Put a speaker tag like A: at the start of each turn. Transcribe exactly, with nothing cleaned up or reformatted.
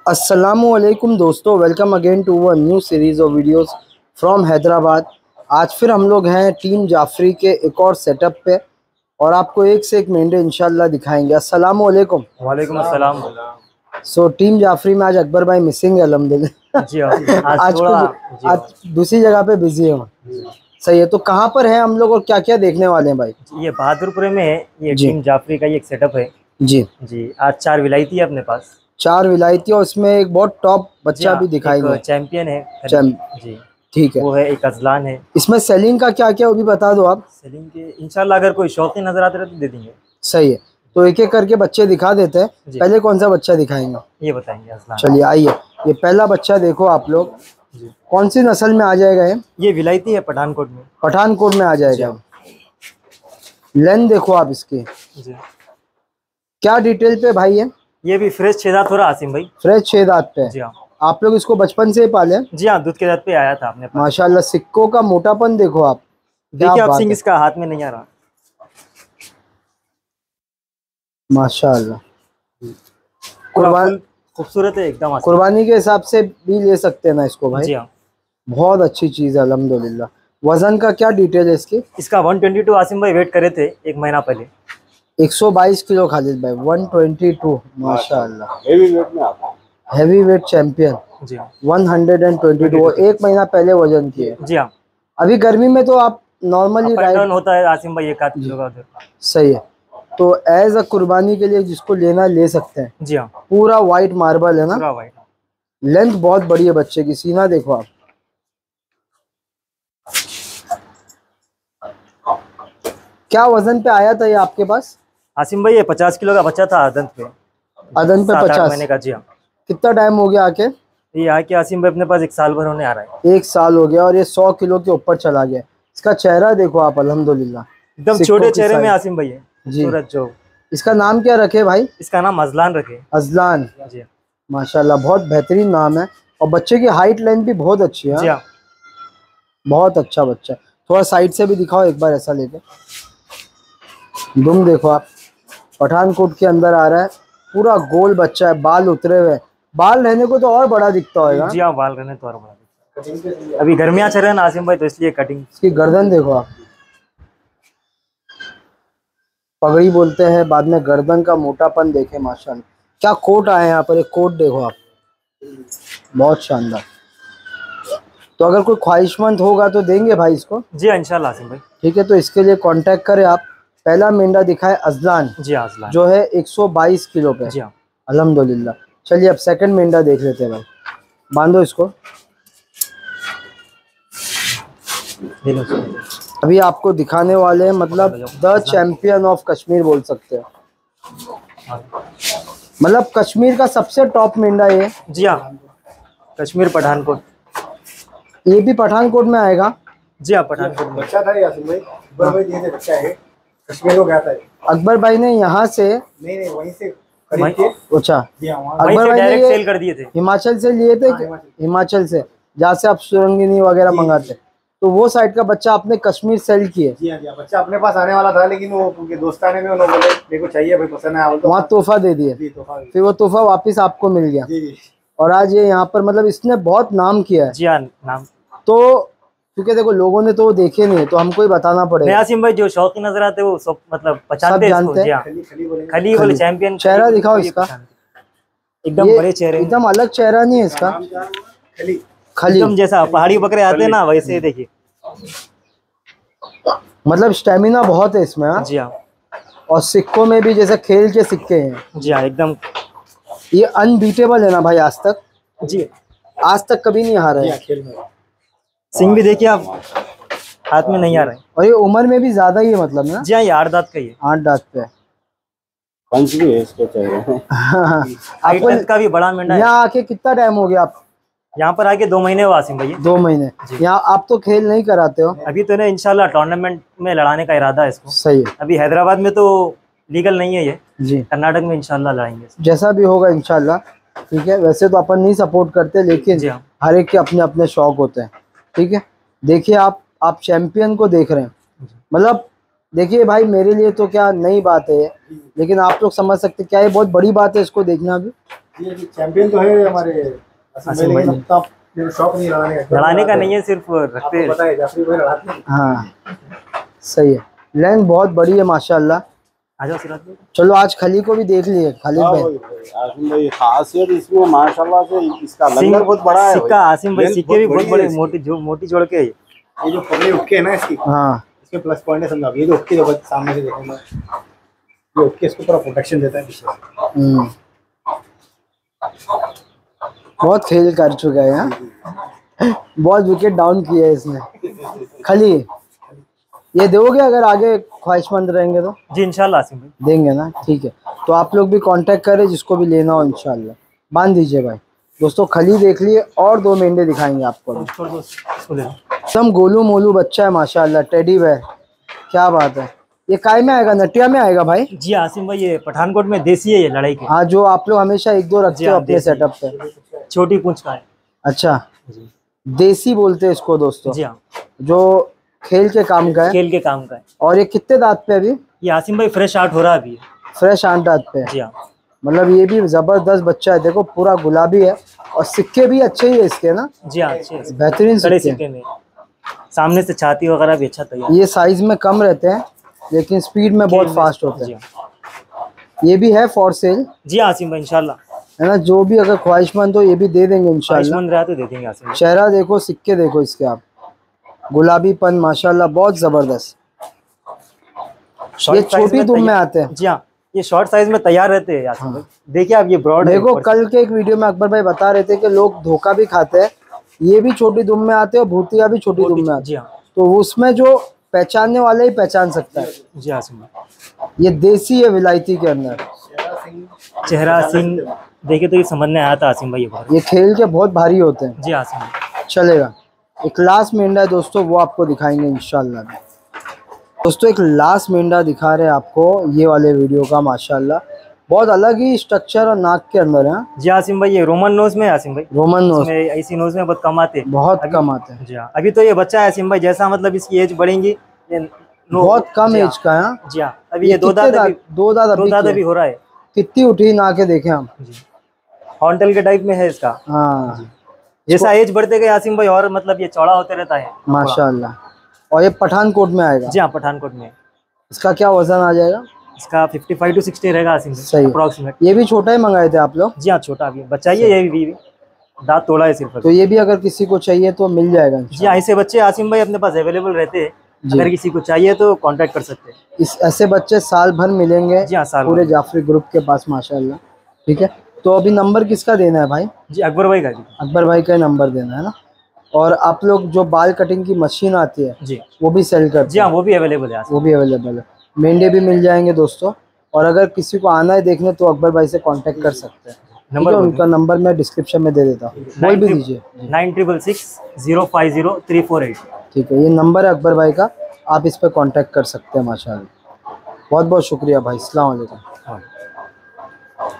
A: अस्सलामुअलैकुम दोस्तों, welcome again to a new series of videos from Hyderabad. आज फिर हम लोग हैं टीम जाफरी के एक और सेटअप पे और आपको एक से एक मेंढे इंशाल्लाह दिखाएंगे। अस्सलामुअलैकुम।
B: वालेकुम अस्सलाम।
A: सो टीम जाफरी में आज अकबर भाई मिसिंग है अल्हम्दुलिल्लाह।
B: जी हाँ, आज
A: आज
B: थोड़ा
A: कुछ आज दूसरी जगह पे बिजी हो। सही है, तो कहाँ पर है हम लोग और क्या क्या देखने वाले हैं भाई?
B: ये बहादुरपुर में है, ये
A: जी
B: टीम जाफरी का ही एक सेटअप है।
A: जी
B: जी, आज चार विलायती है अपने पास।
A: चार विलायती और इसमें एक बहुत टॉप बच्चा
B: हाँ,
A: भी दिखाएंगे।
B: चैंपियन है
A: चैम
B: जी,
A: ठीक है,
B: वो है एक अजलान है।
A: इसमें सेलिंग का क्या क्या वो भी बता दो आप।
B: सेलिंग के इंशाल्लाह अगर कोई शौकीन नजर आते रहे तो दे देंगे।
A: सही है, तो एक एक करके बच्चे दिखा देते हैं।
B: जी।
A: पहले कौन सा बच्चा दिखाएंगे?
B: ये बताएंगे अजलान।
A: चलिए आइए, ये पहला बच्चा देखो आप लोग।
B: जी,
A: कौन सी नस्ल में आ जाएगा ये?
B: ये विलायती है, पठानकोट में।
A: पठानकोट में आ जाएगा। लेंथ देखो आप इसकी,
B: जी,
A: क्या डिटेल पे भाई है?
B: ये भी फ्रेश छह दांत हो रहा आसिम भाई।
A: फ्रेश छह दांत पे।
B: जी हाँ,
A: आप लोग इसको बचपन से ही पाले?
B: जी हाँ, दूध के दांत पे आया था अपने पास।
A: माशाल्लाह, सिक्कों का मोटापन देखो आप, क्या
B: देखिए आप
A: बात
B: सिंह
A: है।
B: इसका हाथ में नहीं आ रहा।
A: माशाल्लाह,
B: पूरा
A: कुर्बान
B: फुल खूबसूरत है एकदम।
A: कुर्बानी के हिसाब से भी ले सकते हैं ना इसको भाई?
B: जी हाँ,
A: बहुत अच्छी चीज़ है अल्हम्दुलिल्लाह। वजन का क्या डिटेल है इसकी?
B: इसका एक सौ बाईस आसिम भाई वेट करे थे एक महीना पहले।
A: एक सौ बाईस किलो खालिद भाई, एक सौ बाईस। माशाल्लाह,
C: हेवी वेट में आता है।
A: Heavy weight champion.
B: जी हाँ,
A: एक सौ बाईस, वो एक महीना पहले वजन की है।
B: जी हाँ,
A: अभी गर्मी में तो आप normally
B: up and
A: ride
B: down होता है आसिम भाई, एक आध किलो का उधर।
A: सही है, तो एज अ कुर्बानी के लिए जिसको लेना ले सकते हैं।
B: जी हाँ,
A: पूरा वाइट मार्बल है ना?
B: पूरा वाइट।
A: लेंथ बहुत बड़ी है बच्चे की, सीना देखो आप। क्या वजन पे आया था ये आपके पास?
B: आसिम भाई ये पचास किलो का बच्चा था अदंत पे।
A: अदन पे
B: सात आठ
A: पचास।
B: महीने का। जी हाँ,
A: कितना टाइम हो गया आके?
B: ये आके आसिम भाई अपने पास एक साल भर होने आ रहा है।
A: एक साल हो गया और ये सौ किलो के ऊपर चला गया। इसका चेहरा देखो आप, अल्हम्दुलिल्लाह
B: एकदम
A: सिक्कों
B: छोटे
A: की
B: चेहरे में
A: साइज।
B: आसिम भाई है,
A: जी।
B: सूरज जो।
A: इसका नाम क्या रखे भाई?
B: इसका नाम अजलान रखे।
A: अजलान।
B: जी हाँ,
A: माशाल्लाह, बहुत बेहतरीन नाम है और बच्चे की हाइट लेंथ भी बहुत अच्छी है।
B: जी हाँ,
A: बहुत अच्छा बच्चा। थोड़ा साइड से भी दिखाओ एक बार, ऐसा लेके। दुम देखो आप, पठानकोट के अंदर आ रहा है। पूरा गोल बच्चा है, बाल उतरे हुए। बाल रहने को तो और बड़ा दिखता होगा।
B: जी हाँ, बाल रहने तो और बड़ा दिखता है। अभी गर्मियाँ चल रहे हैं ना आसिम भाई, तो इसलिए कटिंग।
A: इसकी गर्दन देखो आप, पगड़ी बोलते हैं, बाद में गर्दन का मोटापन देखे। माशाल्लाह, क्या कोट आए हैं यहाँ पर। एक कोट देखो आप, बहुत शानदार। तो अगर कोई ख्वाहिशमंद होगा तो देंगे भाई इसको?
B: जी हाँ, इंशाल्लाह आसिम भाई।
A: ठीक है, तो इसके लिए कांटेक्ट करें आप। पहला मेंढा दिखाए अजलान,
B: जी हाँ, अजलान।
A: जो है एक सौ बाईस किलो पे।
B: जी हाँ,
A: अल्हम्दुलिल्लाह। चलिए अब सेकंड मेंढा देख लेते हैं भाई। बांधो इसको।
B: ले लो।
A: अभी आपको दिखाने वाले हैं, मतलब द चैंपियन ऑफ कश्मीर बोल सकते हैं। मतलब कश्मीर का सबसे टॉप मेंढा ये।
B: जी हाँ, कश्मीर पठानकोट।
A: ये भी पठानकोट में आएगा?
B: जी हाँ, पठानकोट में।
C: बच्चा था यासिन भाई, अकबर भाई दिए थे, बच्चा है, कश्मीर को गया था।
A: अकबर भाई ने यहाँ से?
C: नहीं नहीं, वहीं से खरीद के
A: अच्छा,
C: दिया वहाँ।
B: वहीं
A: अकबर
B: से
A: भाई ने
B: डायरेक्ट
A: ये
B: सेल कर दिए थे।
A: हिमाचल से लिए थे?
C: हाँ, हिमाचल।
A: हिमाचल से, जहाँ से आप सुरंगिनी वगैरह मंगाते, तो वो साइड का बच्चा आपने कश्मीर सेल किए?
C: जी हाँ, जी हाँ, बच्चा अपने पास आने वाला था, लेकिन वो उनके दोस्ताने में उन्होंने बोले मेरे को चाहिए भाई, पसंद आया तो
A: वहाँ तोहफा दे दिए,
C: जी, तोहफा
A: फिर वो तोहफा वापस आपको मिल गया।
C: जी जी
A: और आज ये यहाँ पर, मतलब इसने बहुत नाम किया है।
B: जी हाँ, नाम
A: तो क्योंकि देखो लोगों ने तो वो देखे नहीं, तो हमको ही बताना पड़ेगा।
B: आसिम भाई जो शौकी नजर आते हैं वो सब मतलब पहचानते हैं इसको।
A: जानते हैं।
B: जी हाँ,
C: खली खली बोलेंगे।
B: खली वाले चैंपियन।
A: चेहरा दिखाओ इसका,
B: एकदम
A: ये
B: बड़े चेहरे,
A: एकदम अलग चेहरा नहीं है इसका।
C: खली
A: खली,
B: एकदम जैसा पहाड़ी बकरे आते हैं ना, वैसे ही देखिए।
A: मतलब स्टेमिना बहुत है इसमें। हाँ,
B: जी हाँ,
A: और सिक्कों में भी जैसे खेल के सिक्के हैं।
B: जी हाँ, एकदम।
A: ये अनबीटेबल है ना भाई आज तक?
B: जी,
A: आज तक कभी नहीं हारा है।
C: खेल में
B: सिंह भी देखिए आप, हाथ में नहीं आ रहा है।
A: और ये उम्र में भी ज्यादा ही है, मतलब ना?
B: जी हाँ, ये आठ दांत का ही है।
A: आठ दांत पे।
C: पंच भी है इसके चेहरे में।
B: हाइट
A: आपको
B: लेंथ का भी बड़ा मेंढा है।
A: यहाँ आके कितना टाइम हो गया आप?
B: यहाँ पर आके दो महीने हुआ आसिम भैया।
A: दो महीने। यहाँ आप तो खेल नहीं कराते हो?
B: अभी तो ना इंशाल्लाह टूर्नामेंट में लड़ाने का इरादा है इसको।
A: सही है।
B: अभी हैदराबाद में तो लीगल नहीं है ये,
A: जी,
B: कर्नाटक में इंशाल्लाह लड़ाएंगे।
A: जैसा भी होगा इंशाल्लाह। ठीक है, वैसे तो अपन नहीं सपोर्ट करते, लेकिन
B: जी हाँ,
A: हर एक के अपने अपने शौक होते हैं। ठीक है, देखिए आप आप चैंपियन को देख रहे हैं, मतलब देखिए भाई, मेरे लिए तो क्या नई बात है, लेकिन आप लोग समझ सकते क्या ये बहुत बड़ी बात है इसको देखना भी।
C: ये चैंपियन तो है हमारे
B: आसिम भाई।
C: लेकिन अब तक शौक नहीं लड़ाने का।
B: लड़ाने का नहीं है, सिर्फ रखते
C: आपको पता है जाफरी भाई लड़ाते हैं।
A: हाँ सही है, लेंथ बहुत बड़ी है माशाल्लाह।
B: आ जाओ सिराज भाई।
A: चलो आज खली को भी देख लिए खालिद भाई।
D: आसिम भाई खासियत इसमें माशाल्लाह से इसका लंगर बहुत बड़ा है।
B: सिक्का आसिम भाई,
D: लेंथ
B: सिक्के भी बहुत
D: बड़ी
B: बड़े,
D: है इसकी।
B: मोटी जो मोटी जोड़ के है।
C: ये जो पगड़ी उक्के है ना इसकी,
A: हाँ
C: इसके प्लस पॉइंट है समझा। ये जो उक्के जो सामने से देखेंगे, ये उक्के इसको पूरा प्रोटेक्शन देता है पीछे से।
A: हम्म, बहुत खेल कर चुका है हाँ? बहुत विकेट डाउन किया है इसने। खली ये दोगे अगर आगे ख्वाहिशमंद रहेंगे तो?
B: जी इंशाल्लाह आसिम भाई।
A: देंगे ना, ठीक है। तो आप लोग भी कांटेक्ट करें जिसको भी लेना हो इंशाल्लाह। बांध दीजिए भाई। दोस्तों खली देख लिए और दो मेंढे दिखाएंगे आपको अभी।
B: छोड़ दो इसको, ले लो।
A: एकदम गोलू मोलू बच्चा है माशाल्लाह, टेडी बेयर, क्या बात है। ये काय में आएगा, नटिया में आएगा भाई?
B: जी आसिम भाई, ये पठानकोट में देसी है ये लड़ाई के।
A: हाँ, जो आप लोग हमेशा एक दो रखते
B: जी
A: हो
B: हाँ,
A: अपने
B: देसी।
A: सेटअप पे।
B: छोटी पूंछ का है।
A: अच्छा,
B: जी
A: देसी बोलते हैं इसको दोस्तों,
B: जी हाँ,
A: जो खेल के काम का है।
B: खेल के काम का है।
A: और ये कितने दांत पे अभी?
B: ये आसिम भाई फ्रेश आउट हो रहा है अभी।
A: फ्रेश आठ दांत पे।
B: जी हाँ।
A: मतलब ये भी जबरदस्त बच्चा है, देखो पूरा गुलाबी है और सिक्के भी अच्छे ही है इसके ना,
B: जी हाँ, अच्छे हैं।
A: बेहतरीन
B: कड़े
A: सिक्के।
B: सिक्के में सामने से छाती वगैरह भी अच्छा तैयार।
A: ये साइज में कम रहते हैं लेकिन स्पीड में बहुत फास्ट होते
B: जी
A: हैं।
B: हाँ।
A: ये भी है फॉर सेल
B: जी हाँ आसिम भाई इंशाल्लाह।
A: है ना, जो भी अगर ख्वाहिशमंद हो ये भी दे देंगे इंशाल्लाह।
B: ख्वाहिशमंद रहा तो दे देंगे आसिम भाई।
A: चेहरा देखो, सिक्के देखो इसके आप, गुलाबीपन माशाल्लाह बहुत जबरदस्त। ये
B: शॉर्ट साइज
A: छोटी दुम में
B: तैयार-
A: आते हैं।
B: जी हाँ, ये शॉर्ट साइज में तैयार रहते हैं आसिम भाई। देखिए आप, ये ब्रॉड है
A: देखो
B: ऊपर से।
A: कल के एक वीडियो में अकबर भाई बता रहे थे कि लोग धोखा भी खाते हैं, ये भी छोटी दुम में आते हैं और भूतिया भी छोटी दुम में आते
B: जी
A: हैं।
B: हाँ।
A: तो उसमें जो पहचानने वाला ही पहचान सकता है।
B: जी आसिम भाई।
A: ये देसी है विलायती के अंदर।
B: चेहरा सिंह देखे तो ये समझ में आया था आसिम भाई ये बहुत।
A: ये खेल के बहुत भारी होते हैं।
B: जी आसिम भाई।
A: चलेगा। एक लास्ट मेंढा है दोस्तों, वो आपको दिखाएंगे इंशाल्लाह। दोस्तों एक लास्ट मेंढा दिखा रहे हैं आपको ये वाले वीडियो का, माशाल्लाह बहुत अलग ही स्ट्रक्चर और नाक के अंदर है।
B: जी आसिम भाई, ये रोमन नोज में है आसिम भाई।
A: रोमन नोज
B: इसमें ऐसी नोज में बहुत कम आते हैं।
A: बहुत
B: अभी-
A: कम आते हैं।
B: जी हाँ, अभी तो ये बच्चा है आसिम भाई, जैसा मतलब इसकी एज बढ़ेंगी ये नो-
A: बहुत कम
B: जी हाँ,
A: एज का है हाँ?
B: जी हाँ। अभी ये दो
A: कितने
B: दांत
A: दांत-
B: अभी
A: दो दांत
B: दो
A: अभी
B: दांत
A: किए?
B: अभी हो रहा है।
A: कितनी उठी ना के देखें हम।
B: जी हॉर्नटेल के टाइप में है इसका।
A: हाँ
B: जैसा एज बढ़ते गए आसिम भाई और मतलब ये चौड़ा होते रहता है।
A: माशाल्लाह। और ये पठानकोट में आएगा।
B: जी हाँ, पठानकोट में।
A: इसका क्या वजन आ जाएगा?
B: इसका पचपन टू साठ रहेगा आसिम भाई,
A: सही है।
B: अप्रोक्सीमेट।
A: ये भी छोटा ही मंगाए थे आप लोग?
B: जी हाँ, छोटा भी बच्चा ही है ये भी, दांत तोड़ा है सिर्फ।
A: तो ये भी अगर किसी को चाहिए तो मिल जाएगा इंशाल्लाह।
B: जी हाँ, ऐसे बच्चे आसिम भाई अपने पास अवेलेबल रहते हैं।
A: जी।
B: अगर किसी को चाहिए तो कांटेक्ट कर सकते हैं।
A: इस ऐसे बच्चे साल भर मिलेंगे
B: जी हाँ, साल
A: पूरे
B: भर।
A: जाफरी ग्रुप के पास माशाल्लाह। ठीक है, तो अभी नंबर किसका देना है भाई?
B: जी अकबर भाई का।
A: अकबर भाई का ही नंबर देना है ना। और आप लोग जो बाल कटिंग की मशीन आती है
B: जी
A: वो भी सेल करते
B: जी
A: हैं?
B: हाँ, वो भी अवेलेबल है आसिम।
A: वो भी अवेलेबल है। मेंढे भी मिल जाएंगे दोस्तों। और अगर किसी को आना है देखने तो अकबर भाई से कांटेक्ट कर सकते हैं। ठीक
B: नंबर
A: है,
B: बोल
A: उनका नंबर मैं डिस्क्रिप्शन में दे देता हूँ, बोल भी दीजिए।
B: Nine triple six zero five zero three four eight.
A: ठीक है, ये नंबर है अकबर भाई का, आप इस पर कांटेक्ट कर सकते हैं माशाल्लाह। बहुत बहुत शुक्रिया भाई, अस्सलाम वालेकुम।
B: हाँ।